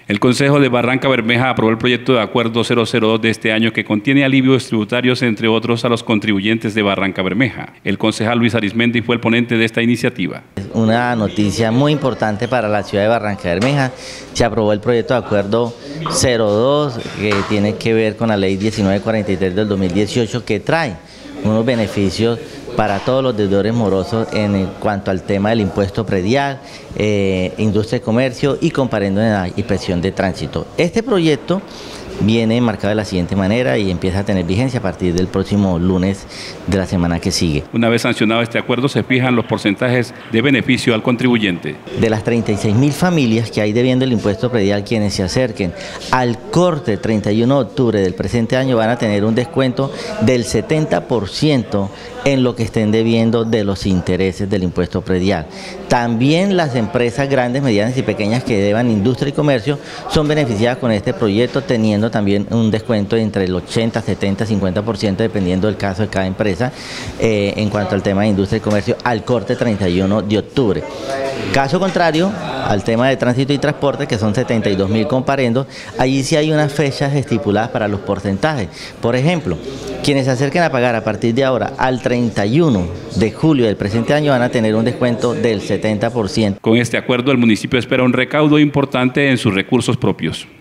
El Consejo de Barrancabermeja aprobó el proyecto de acuerdo 002 de este año que contiene alivios tributarios, entre otros, a los contribuyentes de Barrancabermeja. El concejal Luis Arismendi fue el ponente de esta iniciativa. Una noticia muy importante para la ciudad de Barrancabermeja. Se aprobó el proyecto de acuerdo 02 que tiene que ver con la ley 1943 del 2018, que trae unos beneficios para todos los deudores morosos en cuanto al tema del impuesto predial, industria y comercio y comparendo en la inspección de tránsito. Este proyecto viene marcado de la siguiente manera y empieza a tener vigencia a partir del próximo lunes de la semana que sigue. Una vez sancionado este acuerdo, se fijan los porcentajes de beneficio al contribuyente. De las 36.000 familias que hay debiendo el impuesto predial, quienes se acerquen al corte 31 de octubre del presente año van a tener un descuento del 70% en lo que estén debiendo de los intereses del impuesto predial. También las empresas grandes, medianas y pequeñas que deban industria y comercio son beneficiadas con este proyecto, teniendo también un descuento entre el 80, 70, 50% dependiendo del caso de cada empresa en cuanto al tema de industria y comercio al corte 31 de octubre. Caso contrario, al tema de tránsito y transporte, que son 72.000 comparendos, allí sí hay unas fechas estipuladas para los porcentajes. Por ejemplo, quienes se acerquen a pagar a partir de ahora al 31 de julio del presente año van a tener un descuento del 70%. Con este acuerdo, el municipio espera un recaudo importante en sus recursos propios.